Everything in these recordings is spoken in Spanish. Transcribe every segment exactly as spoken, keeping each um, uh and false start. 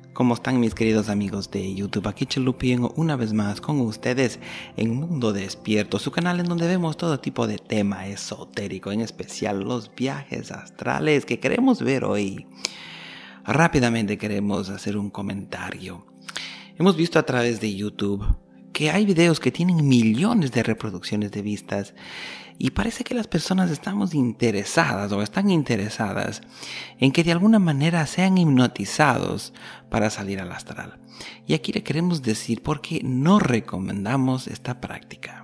¿Cómo están mis queridos amigos de YouTube? Aquí Chelupien una vez más con ustedes en Mundo Despierto, su canal en donde vemos todo tipo de tema esotérico, en especial los viajes astrales que queremos ver hoy. Rápidamente queremos hacer un comentario. Hemos visto a través de YouTube que hay videos que tienen millones de reproducciones de vistas y parece que las personas estamos interesadas o están interesadas en que de alguna manera sean hipnotizados para salir al astral. Y aquí le queremos decir por qué no recomendamos esta práctica.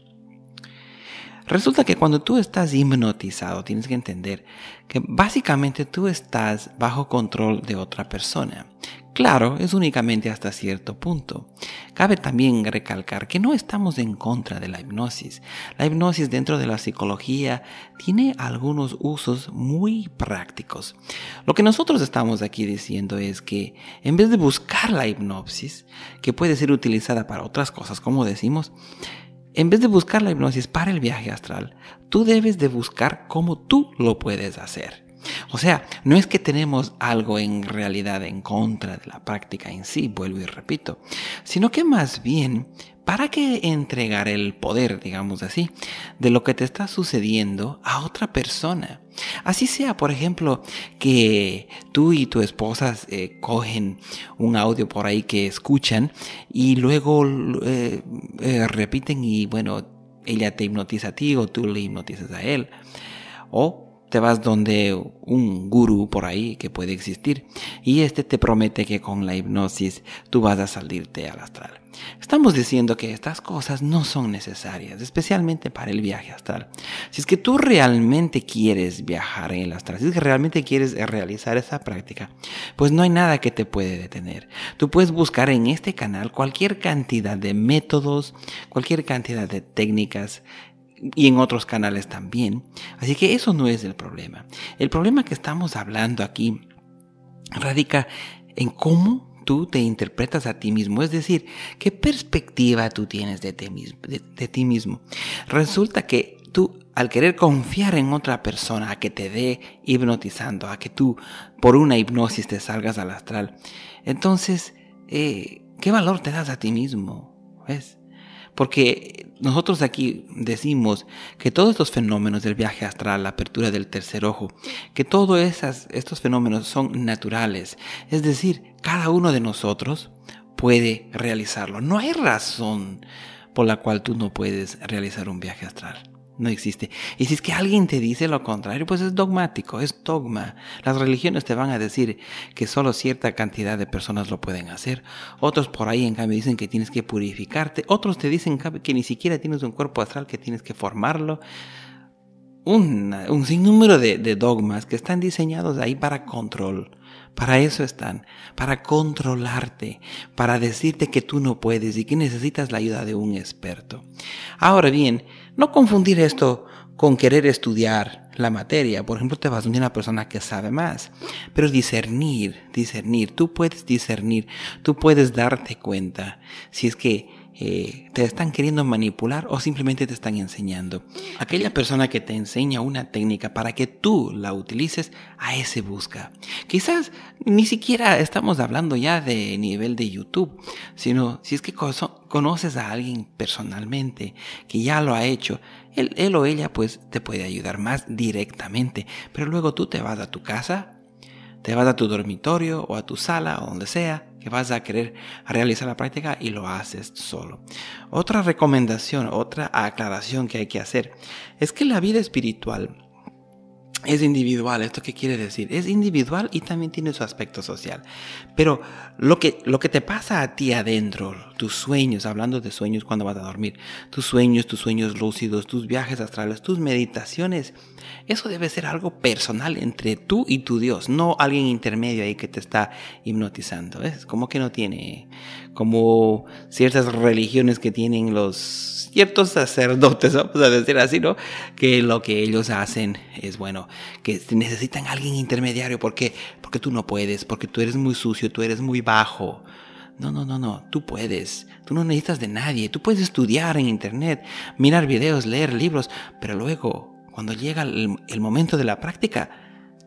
Resulta que cuando tú estás hipnotizado, tienes que entender que básicamente tú estás bajo control de otra persona. Claro, es únicamente hasta cierto punto. Cabe también recalcar que no estamos en contra de la hipnosis. La hipnosis dentro de la psicología tiene algunos usos muy prácticos. Lo que nosotros estamos aquí diciendo es que en vez de buscar la hipnosis, que puede ser utilizada para otras cosas, como decimos, en vez de buscar la hipnosis para el viaje astral, tú debes de buscar cómo tú lo puedes hacer. O sea, no es que tenemos algo en realidad en contra de la práctica en sí, vuelvo y repito, sino que más bien, ¿para qué entregar el poder, digamos así, de lo que te está sucediendo a otra persona? Así sea, por ejemplo, que tú y tu esposa eh, cogen un audio por ahí que escuchan y luego eh, eh, repiten y bueno, ella te hipnotiza a ti o tú le hipnotizas a él. O te vas donde un gurú por ahí que puede existir y este te promete que con la hipnosis tú vas a salirte al astral. Estamos diciendo que estas cosas no son necesarias, especialmente para el viaje astral. Si es que tú realmente quieres viajar en el astral, si es que realmente quieres realizar esa práctica, pues no hay nada que te puede detener. Tú puedes buscar en este canal cualquier cantidad de métodos, cualquier cantidad de técnicas, y en otros canales también. Así que eso no es el problema. El problema que estamos hablando aquí radica en cómo tú te interpretas a ti mismo. Es decir, qué perspectiva tú tienes de ti mismo. De, de ti mismo. Resulta que tú, al querer confiar en otra persona, a que te dé hipnotizando, a que tú por una hipnosis te salgas al astral, entonces, eh, ¿qué valor te das a ti mismo? ¿Ves? Porque nosotros aquí decimos que todos estos fenómenos del viaje astral, la apertura del tercer ojo, que todos esas, estos fenómenos son naturales. Es decir, cada uno de nosotros puede realizarlo. No hay razón por la cual tú no puedes realizar un viaje astral. No existe. Y si es que alguien te dice lo contrario, pues es dogmático, es dogma. Las religiones te van a decir que solo cierta cantidad de personas lo pueden hacer. Otros por ahí en cambio dicen que tienes que purificarte. Otros te dicen que ni siquiera tienes un cuerpo astral, que tienes que formarlo. Un, un sinnúmero de, de dogmas que están diseñados ahí para control. Para eso están, para controlarte, para decirte que tú no puedes y que necesitas la ayuda de un experto. Ahora bien, no confundir esto con querer estudiar la materia. Por ejemplo, te vas a una persona que sabe más, pero discernir, discernir, tú puedes discernir, tú puedes darte cuenta si es que Eh, te están queriendo manipular o simplemente te están enseñando. Aquella persona que te enseña una técnica para que tú la utilices, a ese busca. Quizás ni siquiera estamos hablando ya de nivel de YouTube, sino si es que conoces a alguien personalmente que ya lo ha hecho, él, él o ella pues te puede ayudar más directamente, pero luego tú te vas a tu casa, te vas a tu dormitorio o a tu sala o donde sea que vas a querer realizar la práctica y lo haces solo. Otra recomendación, otra aclaración que hay que hacer es que la vida espiritual es individual. ¿Esto qué quiere decir? Es individual y también tiene su aspecto social. Pero lo que, lo que te pasa a ti adentro, tus sueños, hablando de sueños cuando vas a dormir, tus sueños, tus sueños lúcidos, tus viajes astrales, tus meditaciones, eso debe ser algo personal entre tú y tu Dios, no alguien intermedio ahí que te está hipnotizando. Es como que no tiene, como ciertas religiones que tienen los ciertos sacerdotes, vamos a decir así, ¿no? Que lo que ellos hacen es, bueno, que necesitan a alguien intermediario porque, porque tú no puedes, porque tú eres muy sucio, tú eres muy bajo. No, no, no, no, tú puedes, tú no necesitas de nadie, tú puedes estudiar en internet, mirar videos, leer libros, pero luego, cuando llega el, el momento de la práctica,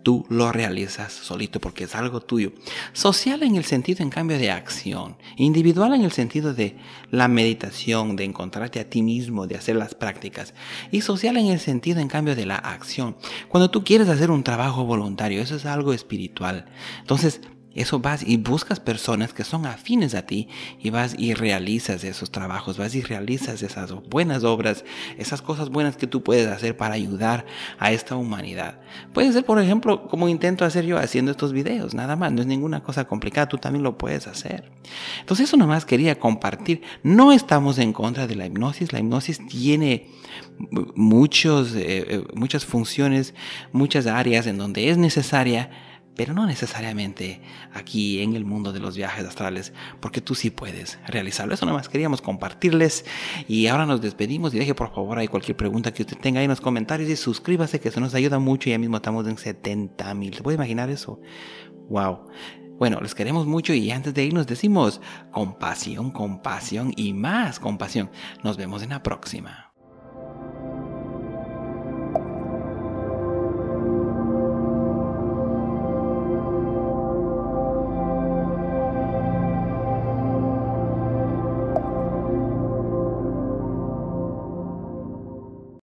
tú lo realizas solito porque es algo tuyo. Social en el sentido, en cambio, de acción. Individual en el sentido de la meditación, de encontrarte a ti mismo, de hacer las prácticas. Y social en el sentido, en cambio, de la acción. Cuando tú quieres hacer un trabajo voluntario, eso es algo espiritual. Entonces, eso vas y buscas personas que son afines a ti y vas y realizas esos trabajos, vas y realizas esas buenas obras, esas cosas buenas que tú puedes hacer para ayudar a esta humanidad. Puede ser, por ejemplo, como intento hacer yo haciendo estos videos, nada más, no es ninguna cosa complicada, tú también lo puedes hacer. Entonces eso nomás quería compartir. No estamos en contra de la hipnosis, la hipnosis tiene muchos, eh, muchas funciones, muchas áreas en donde es necesaria, pero no necesariamente aquí en el mundo de los viajes astrales, porque tú sí puedes realizarlo. Eso nada más queríamos compartirles. Y ahora nos despedimos y deje por favor ahí cualquier pregunta que usted tenga ahí en los comentarios y suscríbase, que eso nos ayuda mucho. Ya mismo estamos en setenta mil. ¿Se puede imaginar eso? Wow. Bueno, les queremos mucho y antes de irnos decimos compasión, compasión y más compasión. Nos vemos en la próxima.